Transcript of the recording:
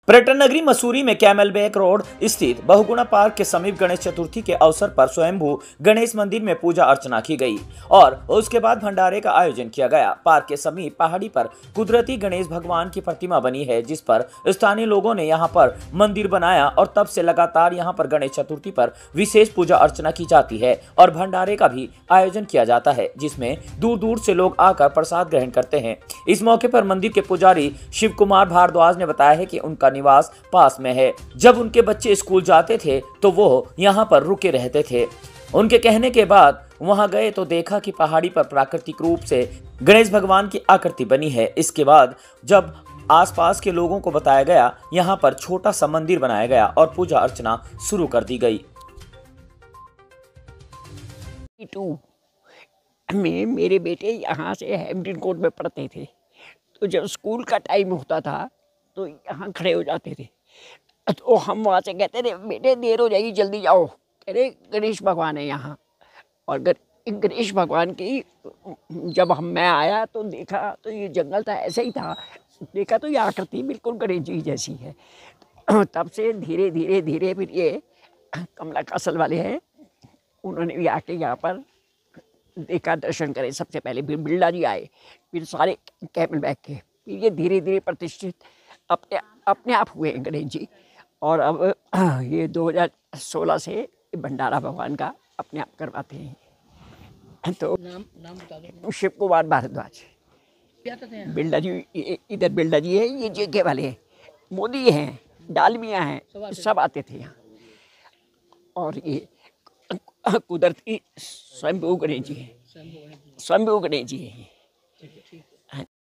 पर्यटन नगरी मसूरी में कैमल बैक रोड स्थित बहुगुणा पार्क के समीप गणेश चतुर्थी के अवसर पर स्वयंभू गणेश मंदिर में पूजा अर्चना की गई और उसके बाद भंडारे का आयोजन किया गया। पार्क के समीप पहाड़ी पर कुदरती गणेश भगवान की प्रतिमा बनी है, जिस पर स्थानीय लोगों ने यहां पर मंदिर बनाया और तब से लगातार यहां पर गणेश चतुर्थी पर विशेष पूजा अर्चना की जाती है और भंडारे का भी आयोजन किया जाता है, जिसमें दूर दूर से लोग आकर प्रसाद ग्रहण करते हैं। इस मौके पर मंदिर के पुजारी शिव कुमार भारद्वाज ने बताया है कि उनका निवास पास में है। जब उनके बच्चे स्कूल जाते थे तो वो यहाँ पर रुके रहते थे। उनके कहने के बाद वहां गए तो देखा कि पहाड़ी पर प्राकृतिक रूप से गणेश भगवान की आकृति बनी है। इसके बाद जब आसपास के लोगों को बताया गया, यहाँ पर छोटा सा मंदिर बनाया गया और पूजा अर्चना शुरू कर दी गई। मेरे बेटे यहाँ से हैम्पटन कोर्ट में पढ़ते थे, तो जब स्कूल का टाइम होता था तो यहाँ खड़े हो जाते थे। तो हम वहाँ से कहते थे, बेटे देर हो जाएगी, जल्दी जाओ। कह रहे गणेश भगवान है यहाँ। और गणेश भगवान की जब मैं आया तो देखा तो ये जंगल था, ऐसे ही था। देखा तो ये आकृति बिल्कुल गणेश जी जैसी है। तब से धीरे धीरे धीरे फिर ये कमला कासल वाले हैं, उन्होंने भी आके यहाँ पर देखा, दर्शन करे। सबसे पहले फिर बिरला जी आए, फिर सारे कैमल बैक के, फिर ये धीरे धीरे प्रतिष्ठित अपने आप हुए हैं गणेश जी। और अब ये 2016 से भंडारा भगवान का अपने आप करवाते हैं। तो नाम बता दो। शिव कुमार भारद्वाज। बिरला जी, इधर बिरला जी है, ये जेके वाले हैं, मोदी हैं, डालमिया हैं, सब आते थे यहाँ। और ये कुदरती स्वयंभू गणेश जी हैं, स्वयंभू गणेश जी हैं।